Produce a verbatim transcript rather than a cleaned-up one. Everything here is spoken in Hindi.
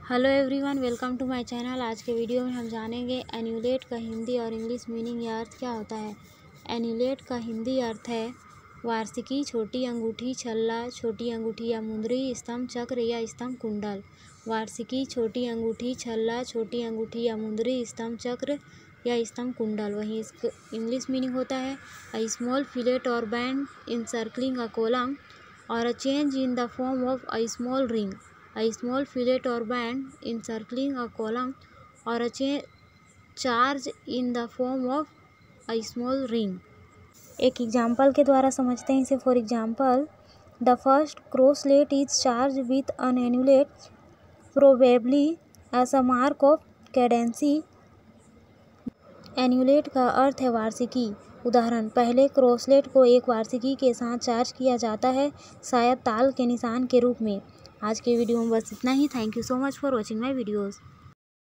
Hello everyone, welcome to my channel. आज के वीडियो में हम जानेंगे एन्यूलेट का हिंदी और इंग्लिश मीनिंग या अर्थ क्या होता है। एन्यूलेट का हिंदी अर्थ है वार्षिकी, छोटी अंगूठी, छल्ला, छोटी अंगूठी या मुंदरी, स्तंभ, चक्र या स्तंभ कुंडल। वार्षिकी, छोटी अंगूठी, छल्ला, छोटी अंगूठी या मुंदरी, स्तंभ, चक्र या स्तंभ कुंडल। वहीं इसका इंग्लिश मीनिंग होता है a small fillet or band encircling a column or a change in the form of a small ring. A small fillet or band encircling a column or a charge in the form of a small ring। एक एग्जाम्पल के द्वारा समझते हैं इसे। For example, the first crosslet is charge with an annulet probably as a mark of cadency. Annulet का अर्थ है वार्षिकी। उदाहरण, पहले क्रोसलेट को एक वार्षिकी के साथ चार्ज किया जाता है, शायद ताल के निशान के रूप में। आज के वीडियो में बस इतना ही। Thank you so much for watching my videos.